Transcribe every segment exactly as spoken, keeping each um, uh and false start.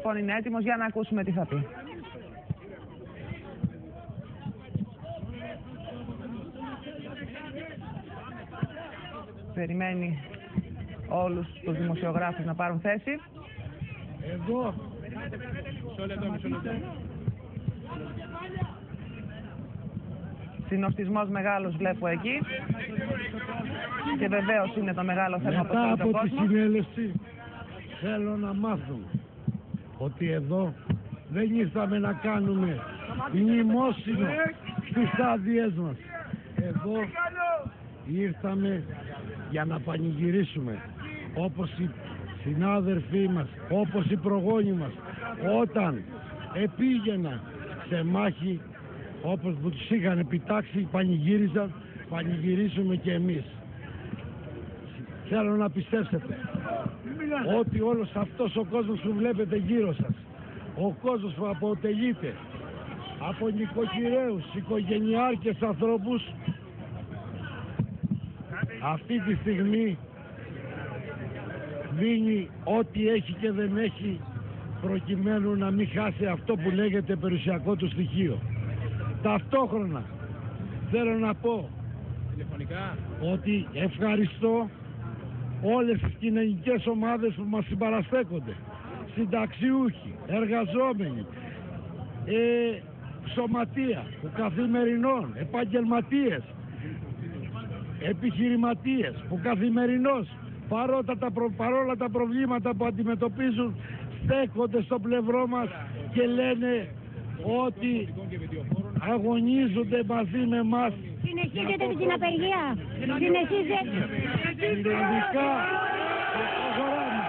λοιπόν είναι έτοιμος για να ακούσουμε τι θα πει. Περιμένει όλους τους δημοσιογράφους να πάρουν θέση. Εδώ. Συνοστισμός μεγάλος βλέπω εκεί. Και βεβαίως είναι το μεγάλο θέμα που Μετά το από τη συνέλευση θέλω να μάθουν ότι εδώ δεν ήρθαμε να κάνουμε μνημόσυνο στις άδειές μας. Εδώ ήρθαμε για να πανηγυρίσουμε όπως οι συνάδελφοί μας, όπως οι προγόνοι μας όταν επήγαιναν σε μάχη, όπως που τους είχαν επιτάξει, πανηγύριζαν, πανηγυρίσουμε και εμείς. Θέλω να πιστέψετε ότι όλος αυτός ο κόσμος που βλέπετε γύρω σας, ο κόσμος που αποτελείται από νοικοκυρέους, οικογενειάρχες, ανθρώπους, αυτή τη στιγμή δίνει ό,τι έχει και δεν έχει προκειμένου να μην χάσει αυτό που λέγεται περιουσιακό του στοιχείο. Ταυτόχρονα θέλω να πω ότι ευχαριστώ όλες τις κοινωνικές ομάδες που μας συμπαραστέκονται, συνταξιούχοι, εργαζόμενοι, ε, σωματεία, του καθημερινών, επαγγελματίες, επιχειρηματίες που καθημερινώς παρότα τα προ, παρόλα τα προβλήματα που αντιμετωπίζουν στέκονται στο πλευρό μας και λένε ότι αγωνίζονται μαζί με εμάς. Συνεχίζετε την απεργία. Συνεχίζετε. Συνολικά προχωράμε.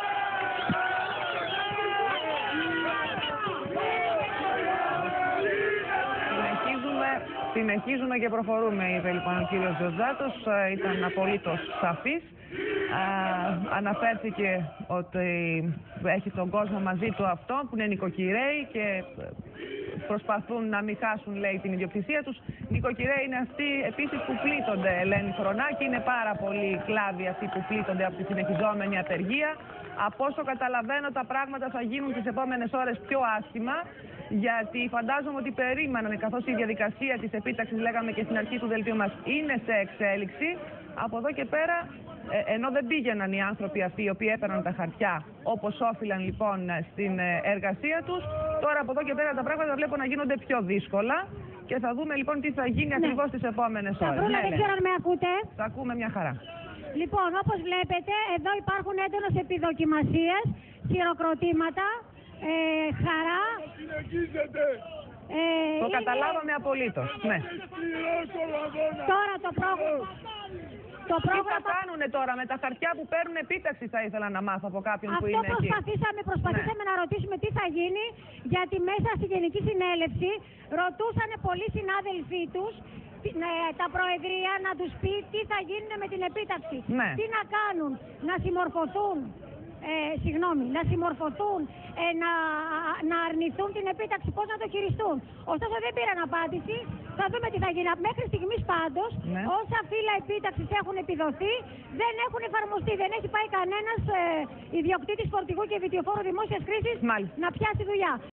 Συνεχίζουμε και προχωρούμε, είπε λοιπόν ο κύριος Τζοτζάτος. Ήταν απολύτως σαφής. Αναφέρθηκε ότι έχει τον κόσμο μαζί του αυτό που είναι νοικοκυρέοι και προσπαθούν να μην χάσουν, λέει, την ιδιοκτησία τους. Νοικοκυρέοι είναι αυτοί επίσης που πλήττονται, Ελένη Χρονάκη. Είναι πάρα πολλοί κλάδοι αυτοί που πλήττονται από τη συνεχιζόμενη απεργία. Από όσο καταλαβαίνω, τα πράγματα θα γίνουν τις επόμενες ώρες πιο άσχημα, γιατί φαντάζομαι ότι περίμεναν, καθώς η διαδικασία της επίταξης, λέγαμε και στην αρχή του δελτίου μας, είναι σε εξέλιξη. Από εδώ και πέρα, ε, ενώ δεν πήγαιναν οι άνθρωποι αυτοί οι οποίοι έπαιρναν τα χαρτιά όπως όφυλαν λοιπόν στην εργασία τους, τώρα από εδώ και πέρα τα πράγματα βλέπω να γίνονται πιο δύσκολα και θα δούμε λοιπόν τι θα γίνει, ναι, ακριβώς τις επόμενες ώρες. Ναι, δεν ξέρω αν με ακούτε. Θα ακούμε μια χαρά. Λοιπόν, όπως βλέπετε, εδώ υπάρχουν έντονες επιδοκιμασίες, χειροκροτήματα, ε, χαρά. Ε, το είναι... καταλάβαμε απολύτως, ναι. Τώρα το πρόγραμμα... Το πρόγραμμα... Τι θα κάνουνε τώρα με τα χαρτιά που παίρνουν επίταξη, θα ήθελα να μάθω από κάποιον Αυτό που είναι εκεί. προσπαθήσαμε, προσπαθήσαμε ναι. να ρωτήσουμε τι θα γίνει, γιατί μέσα στη Γενική Συνέλευση ρωτούσαν πολλοί συνάδελφοί τους τα προεδρία να τους πει τι θα γίνει με την επίταξη. Ναι. Τι να κάνουν, να συμμορφωθούν, ε, συγγνώμη, να συμμορφωθούν, ε, να, να αρνηθούν την επίταξη, πώς να το χειριστούν. Ωστόσο δεν πήραν απάντηση. Θα δούμε τι θα γίνει. Μέχρι στιγμής πάντως, ναι. όσα φύλλα επίταξης έχουν επιδοθεί, δεν έχουν εφαρμοστεί. Δεν έχει πάει κανένας ε, ιδιοκτήτης φορτηγού και βιτιοφόρου δημόσιας χρήσης να πιάσει δουλειά.